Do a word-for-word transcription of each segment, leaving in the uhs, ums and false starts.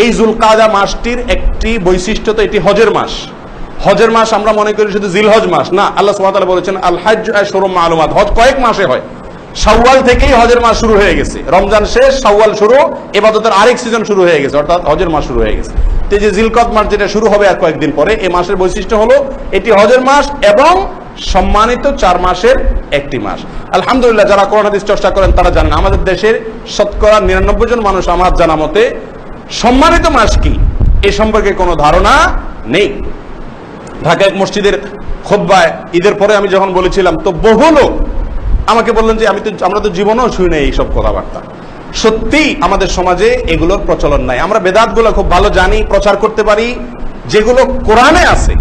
এই যুলকাদা মাসটির একটি বৈশিষ্ট্য তো এটি হজের মাস। হজের মাস আমরা মনে করি শুধু জিলহজ মাস, না। আল্লাহ সুবহানাহু ওয়া তাআলা বলেছেন আল হজ্জ আশহুরুম মালুমাত, হজ কয়েক মাসে হয়। শাওয়াল থেকেই হজের মাস শুরু হয়ে গেছে, রমজান শেষ, শাওয়াল শুরু, ইবাদতের আরেক সিজন শুরু হয়ে গেছে, অর্থাৎ হজের মাস শুরু হয়ে গেছে। তো এই যে জিলকদ মাস যেটা শুরু হবে আর কয়েকদিন পরে, এই মাসের বৈশিষ্ট্য হলো এটি হজের মাস এবং সম্মানিত চার মাসের একটি মাস। আলহামদুলিল্লাহ, যারা কোরআন হাদিস চর্চা করেন তারা জানেন আমাদের দেশের শতকরা নিরানব্বই জন মানুষ আমার জানা মতে সম্মানিত মাস কি এ সম্পর্কে কোনো ধারণা নেই। ঢাকা এক মসজিদের খুতবায় ঈদের পরে আমি যখন বলেছিলাম, তো বহু লোক আমাকে বললেন যে আমি তো আমরা তো জীবনেও শুই নাই এইসব কথাবার্তা। সত্যি আমাদের সমাজে এগুলোর প্রচলন নাই। আমরা বেদাতগুলো খুব ভালো জানি, প্রচার করতে পারি, যেগুলো কোরআনে আছে,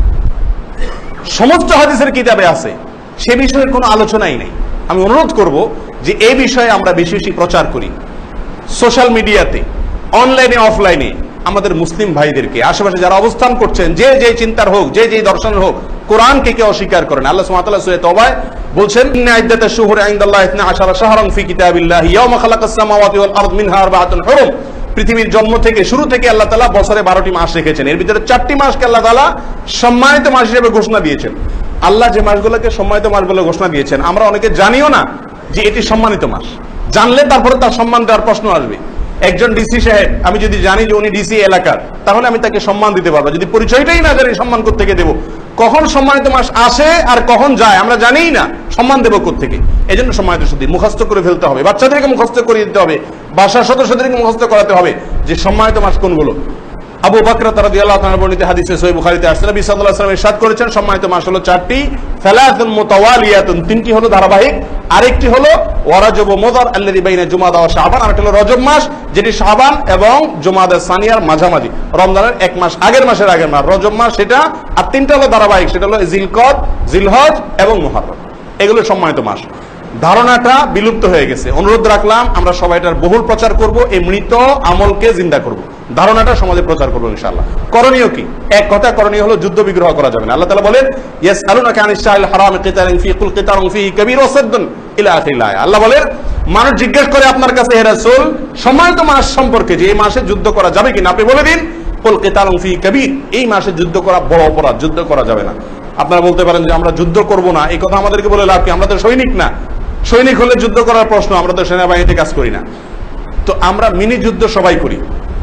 সমস্ত হাদিসের কিতাবে আছে, সে বিষয়ে কোনো আলোচনাই নেই। আমি অনুরোধ করব যে এই বিষয়ে আমরা বেশি বেশি প্রচার করি, সোশ্যাল মিডিয়াতে, অনলাইনে, অফলাইনে। আমাদের মুসলিম ভাইদেরকে, আশেপাশে যারা অবস্থান করছেন, যে যে চিন্তার হোক, যে যে দর্শনের হোক, কোরআনকে কেউ অস্বীকার করেন। আল্লাহ সুবহানাহু ওয়া তাআলা সূরা তাওবায় বলছেন ইন্না ইদ্দাতাশ শুহুরি ইনদাল্লাহি ইসনা আশারা শাহরান ফি কিতাবিল্লাহি ইয়াওমা খালাকাস সামাওয়াতি ওয়াল আরদ মিনহা আরবাআতুন হুরুম। পৃথিবীর জন্ম থেকে শুরু থেকে আল্লাহ তাআলা বছরে বারোটি মাস রেখেছেন, এর ভিতরে চারটি মাসকে আল্লাহ তাআলা সম্মানিত মাস হিসেবে ঘোষণা দিয়েছেন। আল্লাহ যে মাসগুলোকে সম্মানিত মাস বলে ঘোষণা দিয়েছেন, আমরা অনেকে জানিও না যে এটি সম্মানিত মাস। জানলে তারপরে তার সম্মান দেওয়ার প্রশ্ন আসবে। একজন ডিসি সাহেব, আমি যদি জানি যে উনি ডিসি এলাকার, তাহলে আমি তাকে সম্মান দিতে পারবো। যদি পরিচয়টাই না জানি, সম্মান কোত্থেকে দেবো? কখন সম্মানিত মাস আসে আর কখন যায় আমরা জানিই না, সম্মান দেবো কোত্থেকে? এই জন্য সম্মানিত শুধু মুখস্থ করে ফেলতে হবে, বাচ্চাদেরকে মুখস্থ করে দিতে হবে, বাসার সদস্যদেরকে মুখস্থ করাতে হবে যে সম্মানিত মাস কোনগুলো। আবু বকর রাদিয়াল্লাহু তাআলা বর্ণিত হাদিসে সহিহ বুখারীতে আসছে, নবী সাল্লাল্লাহু আলাইহি ওয়াসাল্লাম ইরশাদ করেছেন সম্মানিত মাস হলো চারটি, সালাতুন মুতাওয়ালিয়াতুন, তিনটি হলো ধারাবাহিক, আরেকটি হলো ওয়ারাজব ও মুদার আল্লাযী বাইনা জুমাদা ওয়া শাবান, আরেকটি হলো রজব মাস যেটি শাবান এবং জুমাদা সানিয়ার মাঝামাঝি, রমজানের এক মাস আগের মাসের আগের মাস রজব মাস সেটা, আর তিনটা হলো ধারাবাহিক, সেটা হলো জিলকদ, জিলহজ এবং মুহররম। এগুলো সম্মানিত মাস। ধারণাটা বিলুপ্ত হয়ে গেছে। অনুরোধ রাখলাম আমরা সবাই এটার বহুল প্রচার করব, এই মৃত আমলকে জিন্দা করব, ধারণাটা সমাজে প্রচার করবো ইনশাআল্লাহ। করণীয় কি? এক কথা, করণীয় হলো যুদ্ধ বিগ্রহ করা যাবে না। আল্লাহ তাআলা বলেন ইয়াসআলুনাকা আনিশ শাহরিল হারামি কিতালিন ফি কুল কিতালুন ফি কাবীর ওয়া সাদ্দুন ইলা আখিরিল আয়াত। আল্লাহ বলেন মানুষ জিজ্ঞেস করে আপনার কাছে হে রাসূল সম্মানিত মাস সম্পর্কে, যে এই মাসে যুদ্ধ করা যাবে কিনা, আপনি বলে দিন কুল কিতালুন ফি কাবীর, এই মাসে যুদ্ধ করা বড় অপরাধ, যুদ্ধ করা যাবে না। আপনারা বলতে পারেন যে আমরা যুদ্ধ করব না, এই কথা আমাদেরকে বলে লাভ কি? আমরা তো সৈনিক না। সৈনিক হলে যুদ্ধ করার প্রশ্ন, আমরা তো সেনাবাহিনীতে কাজ করি না। তো আমরা মিনি যুদ্ধ সবাই করি।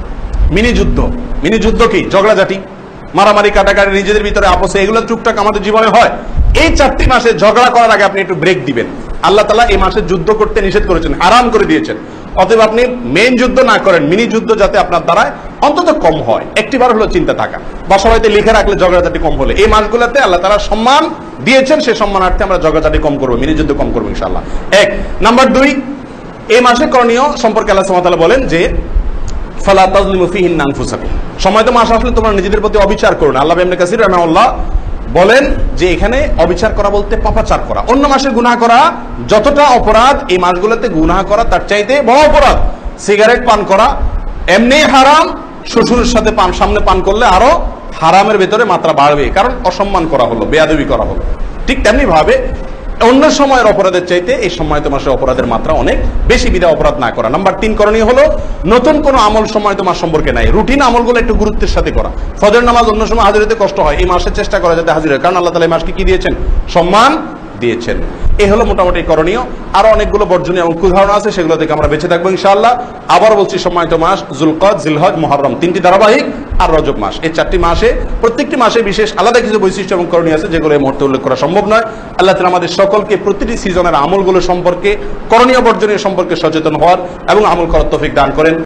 মিনি যুদ্ধ, মিনি যুদ্ধ কি? ঝগড়াঝাটি, মারামারি, কাটাকাটি, নিজেদের ভিতরে আপোষে, এগুলো টুকটাক আমাদের জীবনে হয়। এই চারটি মাসে ঝগড়া করার আগে আপনি একটু ব্রেক দিবেন। আল্লাহ তাআলা এই মাসে যুদ্ধ করতে নিষেধ করেছেন, হারাম করে দিয়েছেন। অতএব আপনি মেইন যুদ্ধ না করেন, মিনি যুদ্ধ যাতে আপনার দ্বারায় অন্তত কম হয়, একটিবার হলো চিন্তা থাকা, বা সবাইতে লিখে রাখলে ঝগড়াঝাটি কম হলে। এই মাসগুলোতে আল্লাহ তাআলা সম্মান দিয়েছেন, সেই সম্মানার্থে আমরা ঝগড়াঝাটি কম করবো, মিনি যুদ্ধ কম করবো ইনশাআল্লাহ। এক নাম্বার দুই, এই মাসে করণীয় সম্পর্কে আল্লাহ সুবহানাহু ওয়া তাআলা বলেন যে ফালা তাজলিমু ফীহিন্না আনফুসাকুম, সম্মানিত মাস আসলে তোমরা নিজেদের প্রতি অবিচার করো না। আল্লাহ ইবনে কাসির রাহিমাহুল্লাহ বলেন যে এখানে অবিচার করা বলতে পাপাচার করা। অন্য মাসে গুনাহ করা যতটা অপরাধ, এই মাসগুলোতে গুনাহ করা তার চাইতে বড় অপরাধ। সিগারেট পান করা এমনি হারাম, শ্বশুরের সাথে পান সামনে পান করলে আরো হারামের ভেতরে মাত্রা বাড়বে, কারণ অসম্মান করা হলো, বেয়াদবি করা হলো। ঠিক তেমনি ভাবে অন্য সময়ের অপরাধের চাইতে এই সম্মানিত মাসের অপরাধের মাত্রা অনেক বেশি, বিধায় অপরাধ না করা। নাম্বার তিন, করণীয় হলো নতুন কোনো আমল সম্মানিত মাস সম্পর্কে নাই, রুটিন আমলগুলো একটু গুরুত্বের সাথে করা। ফজর নামাজ অন্য সময় হাজির হতে কষ্ট হয়, এই মাসে চেষ্টা করা যাতে হাজির হয়, কারণ আল্লাহ তাআলা এই মাসকে কি দিয়েছেন? সম্মান দিয়েছেন। এই হলো মোটামুটি করণীয়। আরো অনেকগুলো বর্জনীয় এবং কুধারণা আছে, সেগুলো থেকে আমরা বেঁচে থাকবো ইনশাআল্লাহ। আবার বলছি, সম্মানিত মাস যুলকদ, জিলহজ, মুহররম, তিনটি ধারাবাহিক, আর রজব মাস, এই চারটি মাসে প্রত্যেকটি মাসে বিশেষ আলাদা কিছু বৈশিষ্ট্য এবং করণীয় আছে, যেগুলো এই মুহূর্তে উল্লেখ করা সম্ভব নয়। আল্লাহ তাআলা আমাদের সকলকে প্রতিটি সিজনের আমলগুলো সম্পর্কে, করণীয় বর্জনীয় সম্পর্কে সচেতন হওয়ার এবং আমল করার তৌফিক দান করেন।